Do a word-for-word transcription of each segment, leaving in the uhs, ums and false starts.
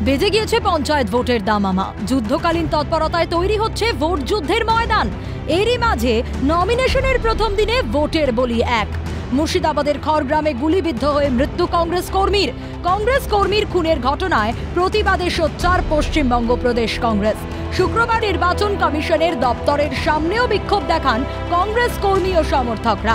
বেজে গিয়েছে পঞ্চায়েত ভোটের দামামা। যুদ্ধকালীন তৎপরতায় তৈরি হচ্ছে ভোট যুদ্ধের ময়দান। এরই মাঝে নমিনেশনের প্রথম দিনে ভোটের বলি এক। মুর্শিদাবাদের খড়গ্রামে গুলিবিদ্ধ হয়ে মৃত্যু কংগ্রেস কর্মীর। কংগ্রেস কর্মীর খুনের ঘটনায় প্রতিবাদে সোচ্চার পশ্চিমবঙ্গ প্রদেশ কংগ্রেস। শুক্রবার নির্বাচন কমিশনের দপ্তরের সামনেও বিক্ষোভ দেখান কংগ্রেস কর্মী ও সমর্থকরা।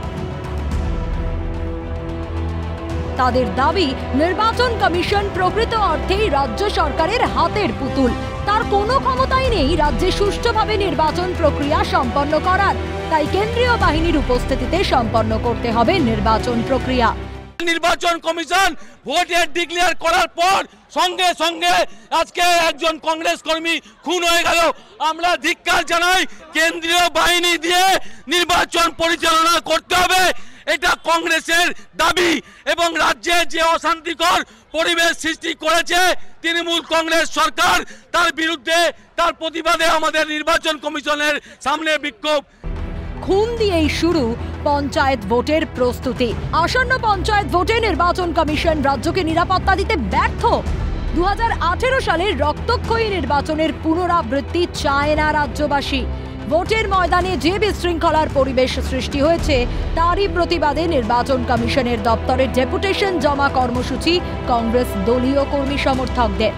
তাদের দাবি, নির্বাচন কমিশন প্রকৃত অর্থেই রাজ্য সরকারের হাতের পুতুল। তার কোনো ক্ষমতাই নেই রাজ্যে সুষ্ঠুভাবে নির্বাচন প্রক্রিয়া সম্পন্ন করার। তাই কেন্দ্রীয় বাহিনীর উপস্থিতিতে সম্পন্ন করতে হবে নির্বাচন প্রক্রিয়া। নির্বাচন কমিশন ভোটের ডিক্লেয়ার করার পর সঙ্গে সঙ্গে আজকে একজন কংগ্রেস কর্মী খুন হয়ে গেল। আমরা ধিক্কার জানাই, কেন্দ্রীয় বাহিনী দিয়ে নির্বাচন পরিচালনা করতে হবে, এটা কংগ্রেসের দাবি। এবং রাজ্যে যে অশান্তিকর পরিবেশ সৃষ্টি করেছে তৃণমূল কংগ্রেস সরকার, তার বিরুদ্ধে তার প্রতিবাদে আমাদের নির্বাচন কমিশনের সামনে বিক্ষোভ। খুন দিয়েই শুরু পঞ্চায়েত ভোটের প্রস্তুতি। আসন্ন পঞ্চায়েত ভোটে নির্বাচন কমিশন রাজ্যকে নিরাপত্তা দিতে ব্যর্থ। দু হাজার আঠেরো সালের রক্তক্ষয়ী নির্বাচনের পুনরাবৃত্তি চায় না রাজ্যবাসী। ভোটের ময়দানে যে বিশৃঙ্খলার পরিবেশ সৃষ্টি হয়েছে তারই প্রতিবাদে নির্বাচন কমিশনের দপ্তরে ডেপুটেশন জমা কর্মসূচি কংগ্রেস দলীয় কর্মী সমর্থকদের।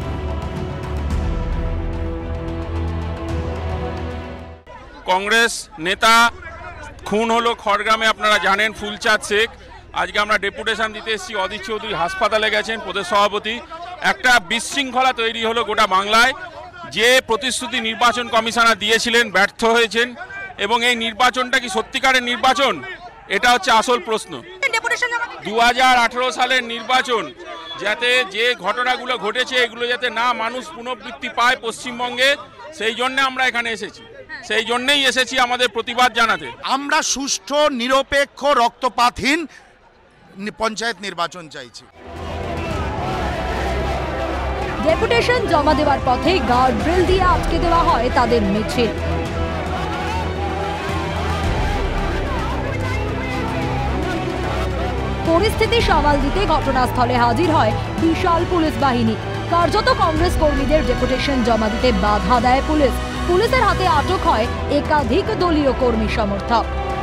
কংগ্রেস নেতা খুন হলো খড়গ্রামে, আপনারা জানেন, ফুলচাঁদ শেখ। আজকে আমরা ডেপুটেশন দিতে এসেছি, অদিত চৌধুরী হাসপাতালে গেছেন, প্রদেশ সভাপতি। একটা বিশৃঙ্খলা তৈরি হলো গোটা বাংলায়। যে প্রতিশ্রুতি নির্বাচন কমিশনার দিয়েছিলেন ব্যর্থ হয়েছেন, এবং এই নির্বাচনটা কি সত্যিকারের নির্বাচন, এটা হচ্ছে আসল প্রশ্ন। দু হাজার আঠেরো সালের নির্বাচন যাতে যে ঘটনাগুলো ঘটেছে এগুলো যাতে না মানুষ পুনরাবৃত্তি পায় পশ্চিমবঙ্গে, সেই জন্য আমরা এখানে এসেছি। সেই জন্যই এসেছি আমাদের প্রতিবাদ জানাতে। আমরা সুষ্ঠু, নিরপেক্ষ, রক্তপাতহীন পঞ্চায়েত নির্বাচন চাইছি। ডেপুটেশন জমা দেওয়ার পথে গার্ড ড্রিল দিয়ে আটকে দেওয়া হয় তাদের মিছিল। পরিস্থিতি সামাল দিতে ঘটনাস্থলে হাজির হয় বিশাল পুলিশ বাহিনী। কার্যত কংগ্রেস কর্মীদের ডেপুটেশন জমা দিতে বাধা দেয় পুলিশ। পুলিশের হাতে আটক হয় একাধিক দলীয় কর্মী সমর্থক।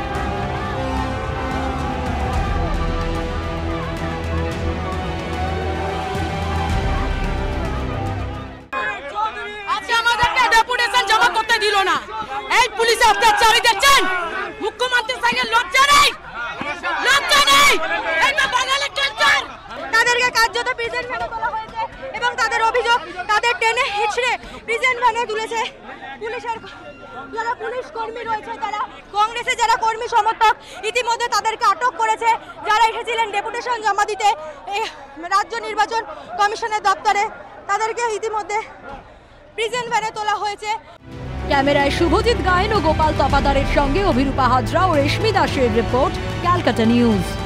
দিল না, এই পুলিশ অত্যাচারী দেখছেন, মুখ্যমন্ত্রীর সঙ্গে লজ্জা নেই, লজ্জা নেই, এটা বাঙালির কালচার। তাদেরকে কার্যত প্রেজেন্ট ভ্যানে তোলা হয়েছে এবং তাদের অভিযোগ তাদের টেনে হিচড়ে প্রেজেন্ট ভ্যানে তুলেছে পুলিশের যারা পুলিশ কর্মী রয়েছে, তারা কংগ্রেসের যারা কর্মী সমর্থক ইতিমধ্যে তাদেরকে আটক করেছে, যারা এসেছিলেন ডেপুটেশন জমা দিতে এই রাজ্য নির্বাচন কমিশনের দপ্তরে। তাদেরকে ইতিমধ্যে প্রেজেন্ট ভ্যানে তোলা হয়েছে। ক্যামেরায় শুভজিৎ গায়েন ও গোপাল তপাদারের সঙ্গে অভিরূপা হাজরা ও রেশমি দাসের রিপোর্ট, ক্যালকাটা নিউজ।